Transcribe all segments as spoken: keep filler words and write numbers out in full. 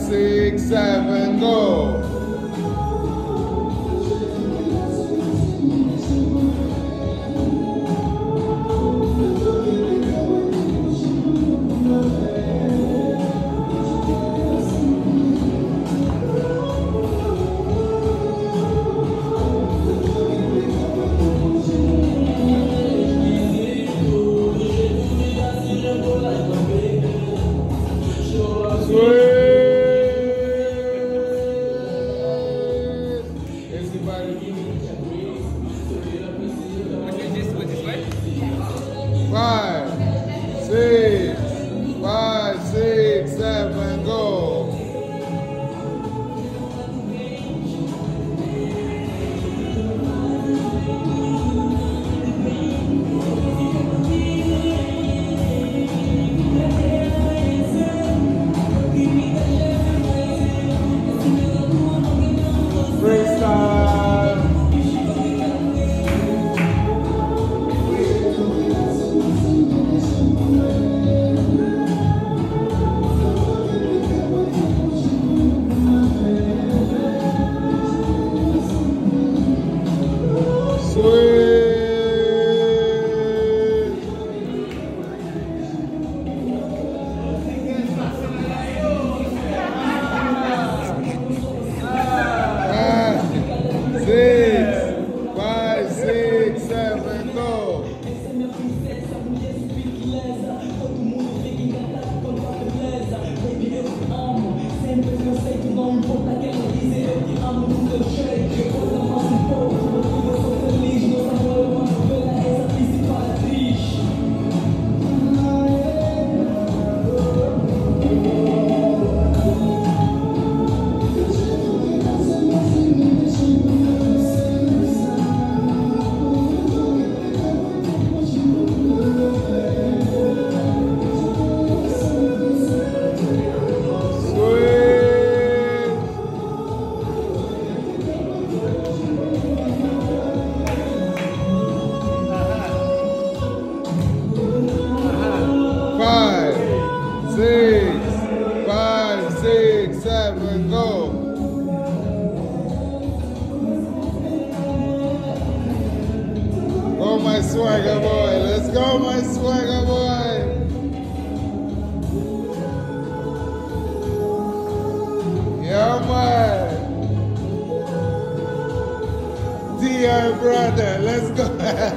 six, seven, go. Five, six, five, six, seven, go. Freestyle. Six, five, six, seven, go. Go my swagger boy, let's go my swagger boy. Yeah man. D R brother, let's go.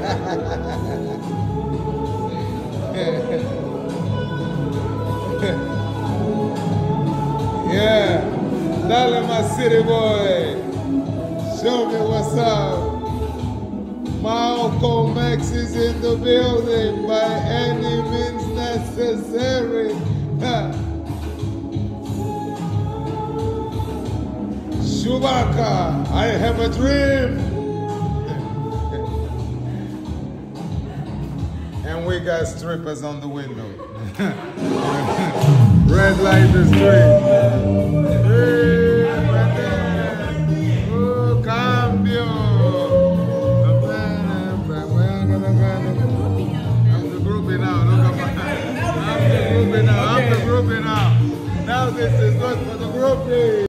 Yeah, dale my city boy, show me what's up. Malcolm X is in the building by any means necessary. Shubaka, I have a dream. And we got strippers on the window. Red light is green. Hey, oh, cambio. I'm the groupie now. Look at my. I'm the groupie now. I'm the groupie now. Now this is good for the groupie.